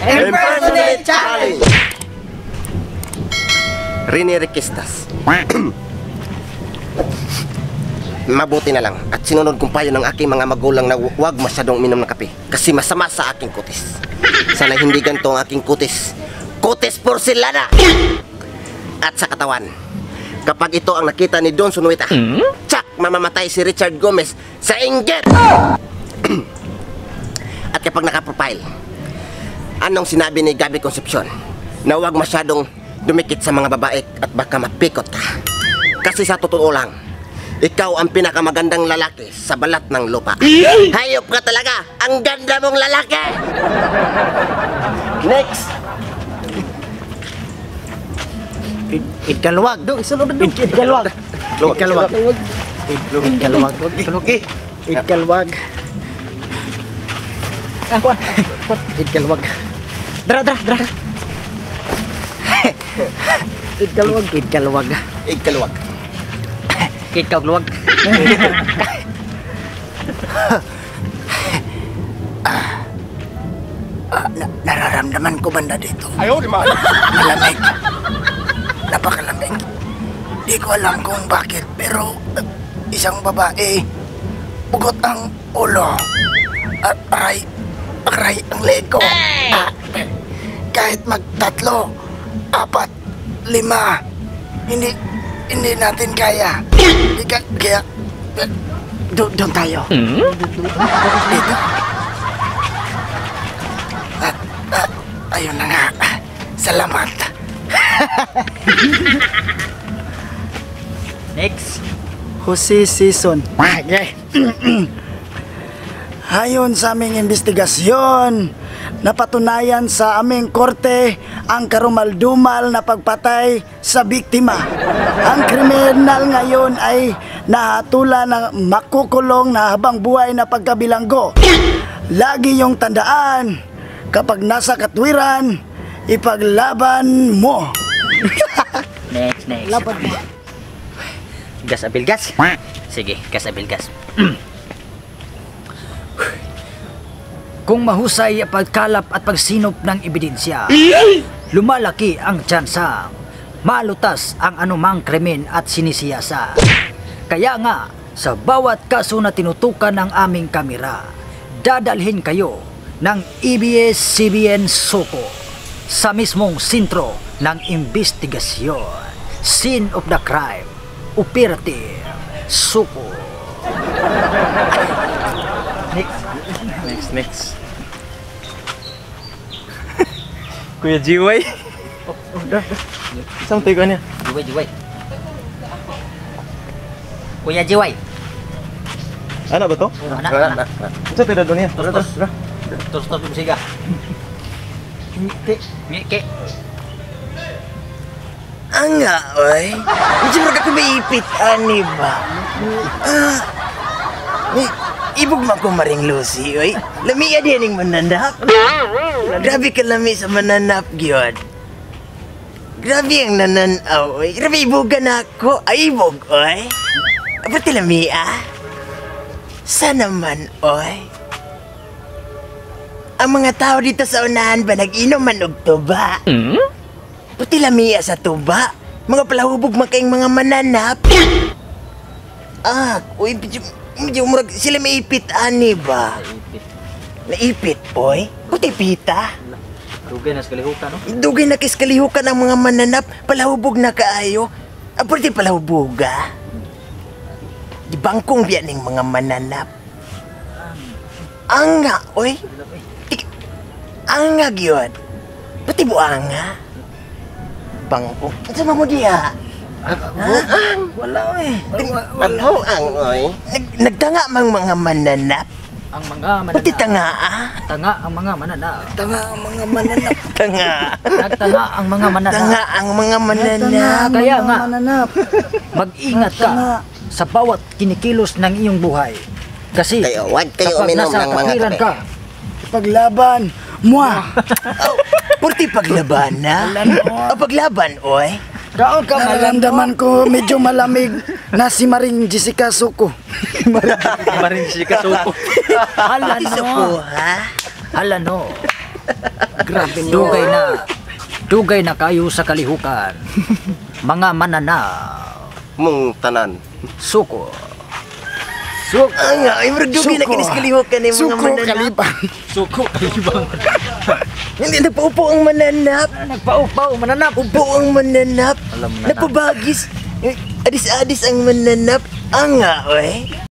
Impersonate Challenge! Rini Requestas. Mabuti na lang at sinunod kong payo ng aking mga magulang na huwag masyadong uminom ng kape kasi masama sa aking kutis. Sana hindi ganito ang aking kutis. Kutis porcelana! At sa katawan, kapag ito ang nakita ni Don Sunuita, tsak, mamamatay si Richard Gomez sa inggit! At kapag nakaprofile, anong sinabi ni Gabby Concepcion na huwag masyadong dumikit sa mga babae at baka mapikot ka. Kasi sa totoo lang, ikaw ang pinakamagandang lalaki sa balat ng lupa. Hayop ka talaga! Ang ganda mong lalaki! Next! Idkalwag. Isulod na. Idkalwag. Idkalwag. Idkalwag. Idkalwag. Idkalwag. Dra. Idkalwag. Idkalwag. Igkalwag. Idkalwag. Nararamdaman ko banda dito. Ayaw, di ma. Malamig. Napakalamig. Di ko alam kung bakit, pero isang babae, ugot ang ulo. At aray ang lego. Kahit magtatlo, 4, 5, hindi natin kaya. Kaya, doon tayo. Dito. At ayun na nga. Salamat. Next. Jose Season. Ayon sa aming investigasyon, napatunayan sa aming korte ang karumaldumal na pagpatay sa biktima. Ang kriminal ngayon ay nahatulan ng makukulong na habang buhay na pagkabilanggo. Lagi yung tandaan, kapag nasa katwiran, ipaglaban mo. Next. Laban mo. Gas abil gas. Sige, gas abil gas. Kung mahusay ang pagkalap at pagsinop ng ebidensya, lumalaki ang tsansa malutas ang anumang krimen at sinisiyasa. Kaya nga, sa bawat kaso na tinutukan ng aming kamera, dadalhin kayo ng ABS-CBN Soko sa mismong sentro ng investigasyon. Scene of the crime, Operative Soko. Next. Kuya Jiway. Isang tayo niya. Jiway. Kuya Jiway. Ano ba to? Ana. Isa tayo doon niya. Terus musiga. Ngike. Anga, oy. Medyo marga ko maipit, ani ba? Ibog man ko maring Lucy, oy. Lami yan yung mananap. Grabe ka lami sa mananap, gyud. Grabe ang nananaw, oy. Grabe ibogan ako. Ay, ibog, oy. Pati lami, ah. Sana man, oy. Ang mga tao dito sa unahan ba nag-inom man og tuba? Pati lami sa tuba. Mga palahubog makaing mga mananap. Uy, medyo murag sila maipit, ani ba? Naipit, oy. Puti pita. Dugay na sa kalihukan, no? Dugay na kiskalihukan ang mga mananap. Palahubog na kaayo. Pwede palahuboga. Di bangkong biyan ng mga mananap. Anga, oy. Anga, gyud. Pati buanga. Bangkong. Sama mo diya. Wala, oy. Ano ang oy? Nagtanga mang mga mananap. Ang mga mananap. Pati tanga, ah. Tanga ang mga mananap. Tanga ang mga mananap. Tanga. Nagtanga ang mga mananap. Tanga ang mga mananap. Kaya nga, mag-ingat ka sa bawat kinikilos ng iyong buhay. Kasi Huwag kayo kapag uminom nasa ng mga katwiran kape. ka, Paglaban. Purti paglaban na. Paglaban, oy. kaon ka Nararamdaman ko medyo malamig na si Maring Jessica Suko. Marin si Kasuko. Hala Isa no. po, ha? Hala no. Grabe niyo. Dugay na kayo sa kalihukan. Mga mananaw. Mong tanan. Suko. Ay, murag-dugi na kinis kalihukan ni mga Suko mananap. kalibang. Suko, kalibang. Hindi napaupo ang mananap. Nagpaupaw, mananap. Upo ang mananap. Alam mo na. Napabagis. Adis-adis ang mananap. Anga, oy.